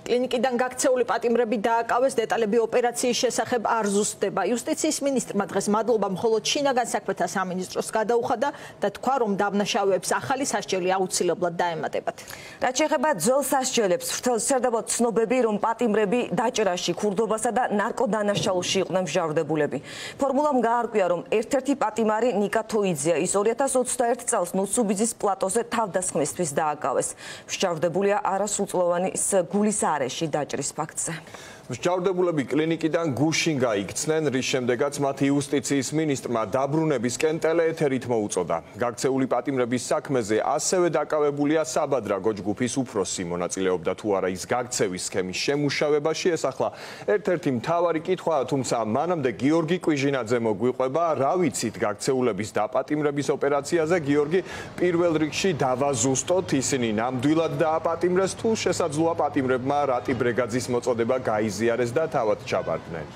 კლინიკიდან გაქცეული პატიმრები დააკავეს, დეტალები ოპერაციის შესახებ არ ზუსტდება. იუსტიციის მინისტრმა დღეს მადლობა მხოლოდ შინაგან საქმეთა სამინისტროს გადაუხადა და თქვა, რომ დამნაშავეებს ახალი სასჯელი აუცილებლად დაემატებათ. რაც შეეხება ძველ სასჯელებს, ვრცელდება ცნობები, რომ პატიმრები დაჭერაში, ქურდობასა და ნარკოდანაშაულში იყვნენ მსჯავრდებულები. ფორმულამ გაარკვია, რომ ერთ-ერთი პატიმარი ნიკა თოიძეა. ის 2021 წელს ნუცუბიძის პლატოზე თავდასხმისთვის დააკავეს. მსჯავრდებულია არასრულწლოვანი გულის არეში დაჭრის ფაქტზე. მსჯავრდებულები კლინიკიდან გუშინ გაიქცნენ, რის შემდეგაც მათ იუსტიციის მინისტრმა დაბრუნებისკენ ტელეეთერით მოუწოდა. გაქცეული პატიმრების საქმეზე ასევე დაკავებულია საბადრაგო ჯგუფის უფროსი. მონაწილეობდა თუ არა ის გაქცევის სქემის შემუშავებაში, ეს ახლა ერთ-ერთი მთავარი კითხვაა, თუმცა მანამდე გიორგი კვიჟინაძე მოგვიყვება, რა ვიცით გაქცეულების დაპატიმრების ოპერაციაზე. გიორგი, პირველ რიგში დავაზუსტოთ, ისინი ნამდვილად დააპატიმრეს თუ შესაძლოა პატიმრებმა რატი ბრეგაძის მოწოდება გაიზიარეს და თავად ჩაბარდნენ.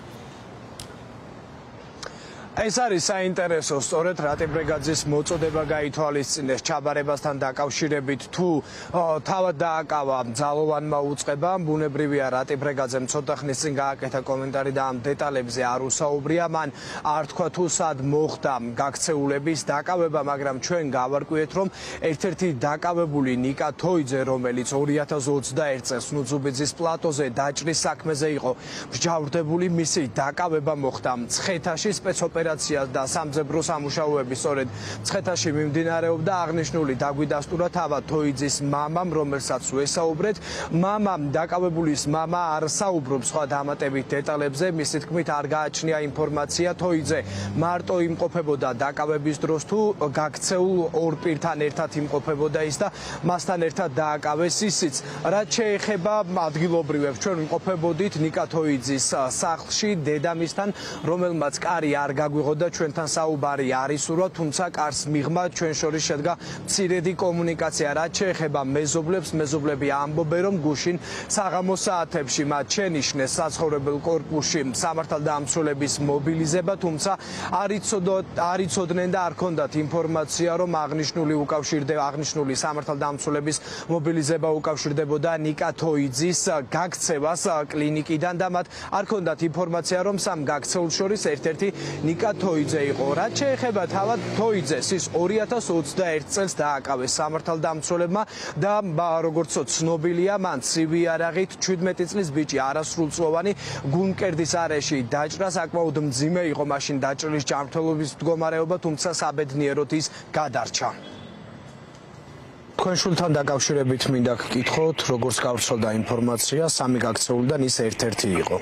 ეს არის საინტერესო, სწორედ რატი ბრეგაძის მოწოდება გაითვალისწინეს ჩაბარებასთან დაკავშირებით, თუ თავად დააკავა ძალოვანმა უწყებამ. ბუნებრივია, რატი ბრეგაძემ ცოტა ხნის წინ გააკეთა კომენტარი და ამ დეტალებზე არ უსაუბრია. მან არ თქვა თუ სად მოხდა გაქცეულების დაკავება, მაგრამ ჩვენ გავარკვიეთ, რომ ერთ-ერთი დაკავებული ნიკა თოიძე, რომელიც 2021 წელს ნუცუბიძის პლატოზე დაჭრის საქმეზე იყო მსჯავრდებული, მისი დაკავება მოხდა მცხეთაში სპეცოპერაციას და სამძებრო სამუშაოები სწორედ მცხეთაში მიმდინარეობდა. აღნიშნული დაგვიდასტურა თავად თოიძის მამამ, რომელსაც ვესაუბრეთ. დაკავებულის მამა არ საუბრობს სხვა დამატებით დეტალებზე. მისი თქმით, არ გააჩნია ინფორმაცია თოიძე მარტო იმყოფებოდა დაკავების დროს თუ გაქცეულ ორ პირთან ერთად იმყოფებოდა ის და მასთან ერთად დააკავეს ისიც. რაც შეეხება ადგილობრივებს, ჩვენ იმყოფებოდით ნიკა თოიძის სახლში დედამისთან, რომელმაც კარი არ გვიღოდა ჩვენთან საუბარი არის ურვა, თუმცა კარს მიღმა ჩვენ შორის შედგა მცირედი კომუნიკაცია. რაც შეეხება მეზობლებს, მეზობლები ამბობენ, რომ გუშინ საღამოს საათებში მათ შენიშნეს საცხოვრებელ კორპუსში სამართალდამცველების მობილიზება, თუმცა არ იცოდნენ და არ ჰქონდათ ინფორმაცია, რომ აღნიშნული სამართალდამცველების მობილიზება უკავშირდებოდა ნიკა თოიძის გაქცევას კლინიკიდან და მათ არ ჰქონდათ ინფორმაცია, რომ სამ გაქცეულ შორის ერთ-ერთი ნიკა თოიძე იყო. რაც შეეხება თავად თოიძეს, ის 2021 წელს დააკავეს სამართალდამცველებმა და როგორც ცნობილია, მან ცივი იარაღით 17 წლის ბიჭი არასრულწლოვანი გულმკერდის არეში დაჭრა. საკმაოდ მძიმე იყო მაშინ დაჭრილის ჯანმრთელობის მდგომარეობა, თუმცა საბედნიეროდ ის გადარჩა. თქვენ შულთან დაკავშირებით მინდა გკითხოთ, როგორც გავრცელდა ინფორმაცია, სამი გაქცეულიდან ის ერთ-ერთი იყო.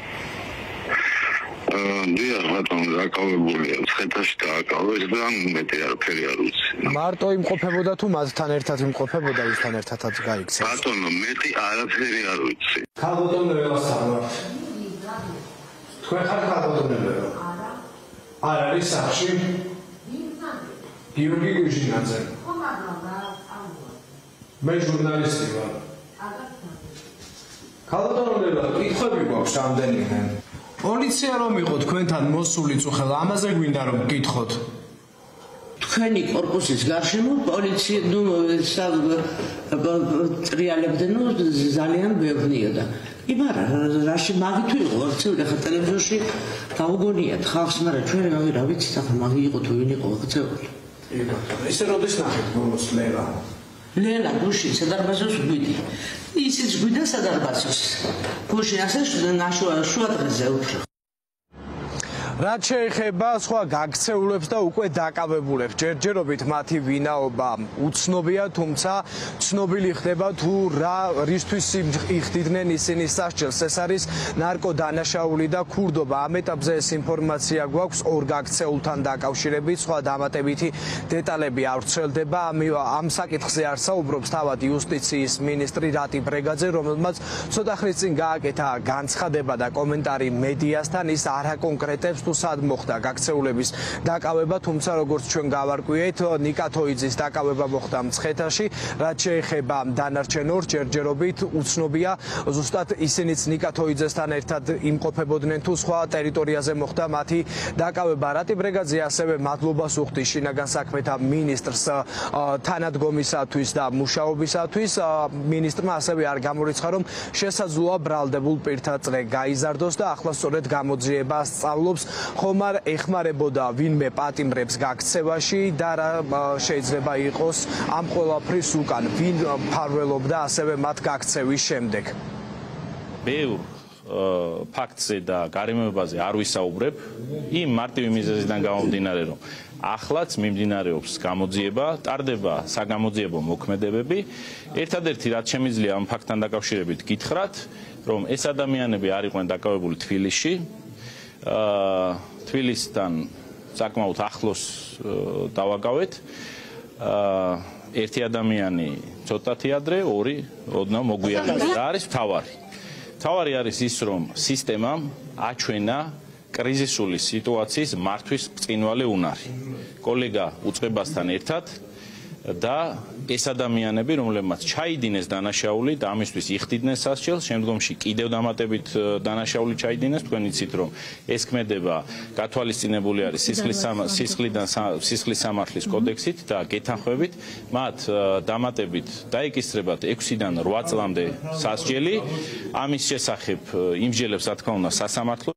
დიახ, ბატონო, დაკავებულია. მცხეთაში დააკავეს და მეტი არაფერი არ ვიცი. მარტო იმყოფებოდა თუ მასთან ერთად იმყოფებოდა, ისთან ერთადაც გაიქცეს? ბატონო, მეტი არაფერი არ ვიცი. ქალბატონებასთან ვართ. თქვენ ხარ ქალბატონებო? არა. არ არის სახში? გიორგი კვიჟინაძე. ხო, მაგრამ მე ჟურნალისტი ვარ. ქალბატონებო, კითხვები გვაქვს რამდენიმე? პოლიცია რომ იყო თქვენთან მოსული წუხელ, ამაზე გვინდა რომ გკითხოთ. თქვენი კორპუსის გარშემო პოლიცია ტრიალებდნენ, ძალიან ბევრია და იბარა რაში მაგითი იყო ქცეული, ხა ტელევიზორში გაუგონიათ ხალხს, მაგრამ ჩვენ რა ვიცით, ახლა მაგი იყო თუ ვინ იყო ქცეული. ისე როდის ნახეთ ბოლოს ლელა? ლელა გუშინ სადარბაზოს გვიდი. ისიც გვიდა სადარბაზოს. გუშინ ასე შუა დღეზე უფრო. რაც შეეხება სხვა გაქცეულებს და უკვე დაკავებულებს, ჯერჯერობით მათი ვინაობა უცნობია, თუმცა ცნობილი ხდება თუ რისთვის იხდიდნენ ისინი სასჯელს. ეს არის ნარკოდანაშაული და ქურდობა. ამ ეტაპზე ეს ინფორმაცია გვაქვს ორ გაქცეულთან დაკავშირებით, სხვა დამატებითი დეტალები არ ვრცელდება. ამ საკითხზე არ საუბრობს თავად იუსტიციის მინისტრი რატი ბრეგაძე, რომელმაც ცოტა ხნის წინ გააკეთა განცხადება და კომენტარი მედიასთან. ის არ აკონკრეტებს თუ სად მოხდა გაქცეულების დაკავება, თუმცა როგორც ჩვენ გავარკვიეთ, ნიკა თოიძის დაკავება მოხდა მცხეთაში, რაც შეეხება დანარჩენ ორ ჯერჯერობით უცნობია, ზუსტად ისინიც ნიკა თოიძესთან ერთად იმყოფებოდნენ თუ სხვა ტერიტორიაზე მოხდა მათი დაკავება. რატი ბრეგაძე ასევე მადლობას უხდის შინაგან საქმეთა მინისტრს თანადგომისათვის და მუშაობისათვის. მინისტრმა ასევე არ გამორიცხა, რომ შესაძლოა ბრალდებულ პირთა წრე გაიზარდოს და ახლა სწორედ გამოძიება სწავლობს, ხომ არ ეხმარებოდა ვინმე პატიმრებს გაქცევაში და რა შეიძლება იყოს ამ ყველაფრის უკან, ვინ მფარველობდა ასევე მათ გაქცევის შემდეგ. ბევრ ფაქტზე და გარემოებაზე არ ვისაუბრებ, იმ მარტივი მიზეზიდან გამომდინარე, რომ ახლაც მიმდინარეობს გამოძიება, ტარდება საგამოძიებო მოქმედებები. ერთადერთი რაც შემიძლია ამ ფაქტთან დაკავშირებით გითხრათ, რომ ეს ადამიანები არ იყვნენ დაკავებული თბილისში, თბილისთან საკმაოდ ახლოს დავაკავეთ. ერთი ადამიანი ცოტათი ადრე, ორი ოდნავ მოგვიანებით. რა არის მთავარი? მთავარი არის ის, რომ სისტემამ აჩვენა კრიზისული სიტუაციის მართვის ბრწყინვალე უნარი. კოლეგა უწყებასთან ერთად და ეს ადამიანები, რომლებმაც ჩაიდინეს დანაშაული და ამისთვის იხდიდნენ სასჯელს, შემდგომში კიდევ დამატებით დანაშაული ჩაიდინეს, თქვენ იცით, რომ ეს ქმედება გათვალისწინებული არის სისხლის სამართლის კოდექსით და გეთანხმებით, მათ დამატებით დაეკისრებათ 6-დან 8 წლამდე სასჯელი. ამის შესახებ იმსჯელებს, რა თქმა უნდა, სასამართლო.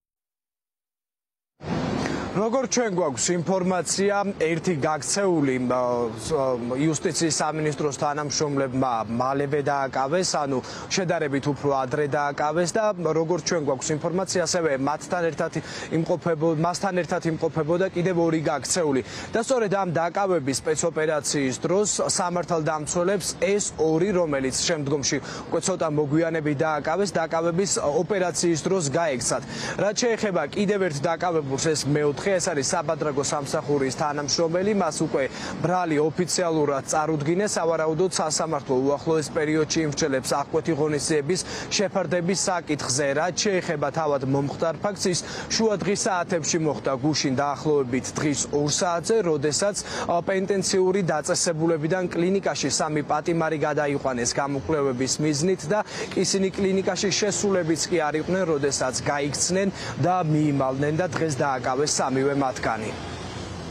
როგორც ჩვენ გვაქვს ინფორმაცია, ერთი გაქცეული იუსტიციის სამინისტროს თანამშრომლებმა მალევე დააკავეს, ანუ შედარებით უფრო ადრე დააკავეს და როგორც ჩვენ გვაქვს ინფორმაცია, ასევე მასთან ერთად იმყოფებოდა კიდევ ორი გაქცეული. და სწორედ ამ დაკავების სპეცოპერაციის დროს სამართალდამცველებს ეს ორი, რომელიც შემდგომში უკვე ცოტა მოგვიანებით დააკავეს, დაკავების ოპერაციის დროს გაექცათ. რაც შეეხება კიდევ ერთ დაკავებულს, ეს მეოთხე ეს არის საბადრაგო სამსახურის თანამშრომელი, მას უკვე ბრალი ოფიციალურად წარუდგინეს, სავარაუდოდ სასამართლო უახლოეს პერიოდში იმსჯელებს აღკვეთი ღონისძიების შეფარდების საკითხზე. რაც შეეხება თავად მომხდარ ფაქტს, ის შუა დღის საათებში მოხდა გუშინ დაახლოებით დღის 2 საათზე, როდესაც პენტენციური დაწესებულებიდან კლინიკაში 3 პატიმარი გადაიყვანეს გამოკვლევების მიზნით და ისინი კლინიკაში შესულებიც კი არ იყვნენ, როდესაც გაიქცნენ და მიიმალნენ და დღეს დააკავეს 3-ვე მათგანი.